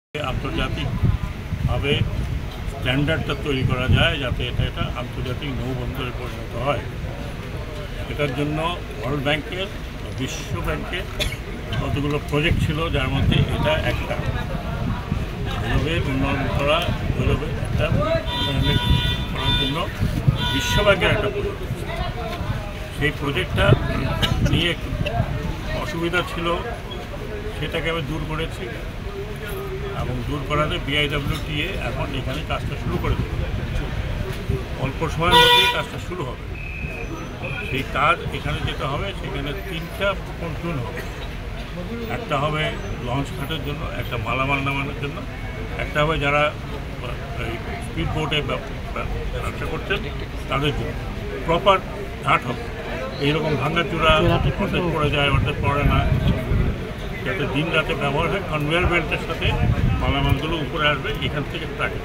আন্তর্জাতিকভাবে স্ট্যান্ডার্ডটা তৈরি করা যায় যাতে এটা আন্তর্জাতিক নৌবন্দরে পরিণত হয়। এটার জন্য ওয়ার্ল্ড ব্যাংকের বিশ্ব ব্যাংকের কতগুলো প্রজেক্ট ছিল, যার মধ্যে এটা একটা ভৈরবের উন্নয়ন করা, ভৈরবের একটা করার জন্য বিশ্ব ব্যাংকের একটা প্রজেক্ট। সেই প্রজেক্টটা নিয়ে একটু অসুবিধা ছিল, সেটাকে আমি দূর করেছি এবং দূর করাতে BIWTA এখন এখানে কাজটা শুরু করে দেবে। অল্প সময়ের মধ্যেই কাজটা শুরু হবে। সেই কাজ এখানে যেটা হবে, সেখানে 3টা পন্টুন হবে। একটা হবে লঞ্চ ঘাটের জন্য, একটা মালামাল নামানোর জন্য, একটা হবে যারা স্পিড বোটে ব্যবসা করছেন তাদের জন্য। প্রপার ঘাট হবে, এইরকম ভাঙাচূড়া অর্ধেক পড়ে যায়, অর্ধেক পড়ে না, যাতে দিন রাতে ব্যবহার হয়। কনভেয়ার বেল্টের সাথে মালামালগুলো উপরে আসবে এখান থেকে ট্রাকে।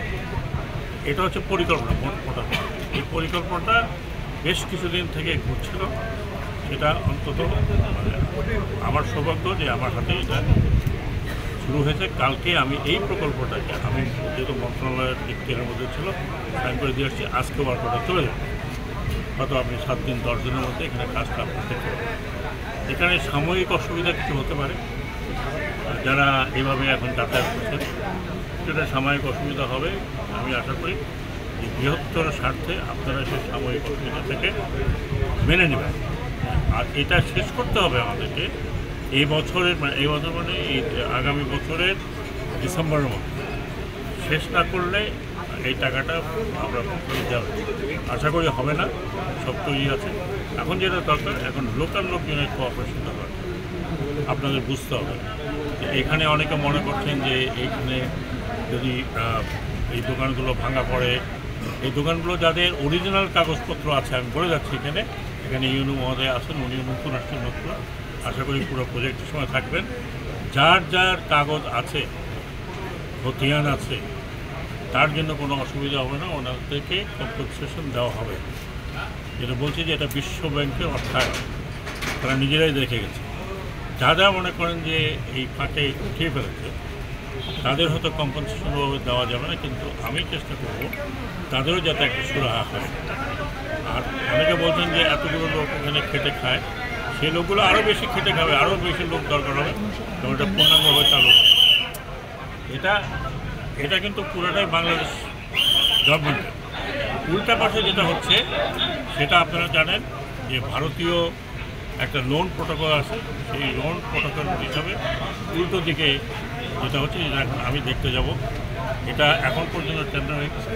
এটা হচ্ছে পরিকল্পনা মোটা। এই পরিকল্পনাটা বেশ কিছুদিন থেকে ঘুরছিল। এটা অন্তত আমার সৌভাগ্য যে আমার হাতে এটা শুরু হয়েছে। কালকে আমি এই প্রকল্পটাকে, আমি যেহেতু মন্ত্রণালয়ের দিকের মধ্যে ছিল, সাইন করে দিয়ে আসছি। আজকে ওয়ার্কটা চলে যাবে, হয়তো আপনি 7 দিন 10 দিনের মধ্যে এখানে কাজটা আপনি দেখতে পাবেন। এখানে সাময়িক অসুবিধা কিছু হতে পারে, যারা এইভাবে এখন যাতায়াত করছেন সেটা সাময়িক অসুবিধা হবে। আমি আশা করি যে বৃহত্তর স্বার্থে আপনারা সেই সাময়িক অসুবিধা থেকে মেনে নেবেন। আর এটা শেষ করতে হবে আমাদেরকে এই বছর মানে এই আগামী বছরের ডিসেম্বরের মধ্যে। শেষ না করলে এই টাকাটা আমরা যাবে, আশা করি হবে না। সব তৈরি আছে। এখন যেটা দরকার, এখন লোকাল লোকজনের কোঅপারেশন দরকার। আপনাদের বুঝতে হবে এখানে অনেকে মনে করছেন যে এইখানে যদি এই দোকানগুলো ভাঙা পড়ে, এই দোকানগুলো যাদের অরিজিনাল কাগজপত্র আছে, আমি বলে যাচ্ছি এখানে ইউনু মহোদয় আছেন, উনিও নতুন আসছেন। নতুন আশা করি পুরো প্রজেক্টের সময় থাকবেন। যার যার কাগজ আছে, খতিয়ান আছে, তার জন্য কোনো অসুবিধা হবে না। ওনাদেরকে কম্পেনসেশন দেওয়া হবে। যেটা বলছি যে এটা বিশ্ব ব্যাংকের অর্থায়ন, তারা নিজেরাই দেখে গেছে। যারা মনে করেন যে এই ফাঁকে উঠিয়ে ফেলেছে, তাদের হয়তো কম্পেনসেশনভাবে দেওয়া যাবে না, কিন্তু আমি চেষ্টা করব তাদেরও যাতে একটা সুরাহা হয়। আর অনেকে বলছেন যে এতগুলো লোক এখানে খেটে খায়, সেই লোকগুলো আরও বেশি খেটে খাবে, আরও বেশি লোক দরকার হবে, এবং এটা পূর্ণাঙ্গভাবে চালু হবে। এটা কিন্তু পুরোটাই বাংলাদেশ গভর্নমেন্টের। উল্টা পাশে যেটা হচ্ছে সেটা আপনারা জানেন যে ভারতীয় একটা লোন প্রোটোকল আছে। সেই লোন প্রোটোকল হিসাবে উল্টো দিকে যেটা হচ্ছে, আমি দেখতে যাব। এটা এখন পর্যন্ত টেন্ডার হয়ে গেছে,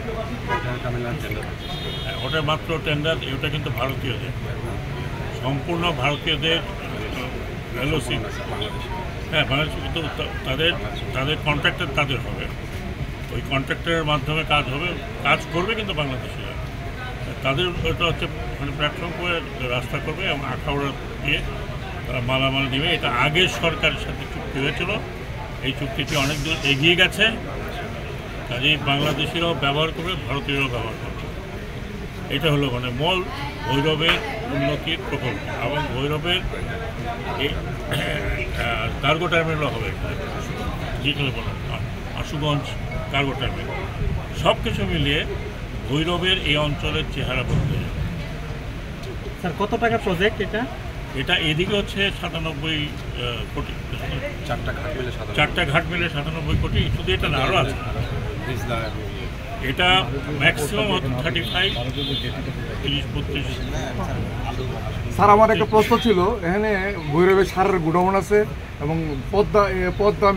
ওটা মাত্র টেন্ডার। ওটা কিন্তু ভারতীয়দের, সম্পূর্ণ ভারতীয়দের LOC। হ্যাঁ, বাংলাদেশ কিন্তু তাদের কন্ট্রাক্টর তাদের হবে, ওই কন্ট্রাক্টরের মাধ্যমে কাজ হবে, কাজ করবে কিন্তু বাংলাদেশিরা। তাদের ওটা হচ্ছে মানে প্ল্যাটফর্ম করে রাস্তা করবে এবং আখাউড়া দিয়ে তারা মালামাল নেবে। এটা আগের সরকারের সাথে চুক্তি হয়েছিল। এই চুক্তিটি অনেক দূর এগিয়ে গেছে। কাজেই বাংলাদেশিরাও ব্যবহার করবে, ভারতীয়রাও ব্যবহার করবে। এটা হলো মানে মূল ভৈরবের উন্নতির প্রকল্প। এবং ভৈরবের এই কার্গো টার্মিনালও হবে, যেগুলো বলেন আশুগঞ্জ কার্গো টার্মিনাল। সব কিছু মিলিয়ে ভৈরবের এই অঞ্চলের চেহারা বদলে যাবে। স্যার, কত টাকা প্রজেক্ট এটা? এটা এদিকে হচ্ছে 97 কোটি, 4টা ঘাট মিলে 97 কোটি। শুধু এটা না, আরও আছে। এটা ম্যাক্সিমাম হতো 35, 30-32। স্যার, আমার একটা প্রশ্ন ছিল। এখানে ভৈরবের সারের গুডাউন আছে এবং পদ্মা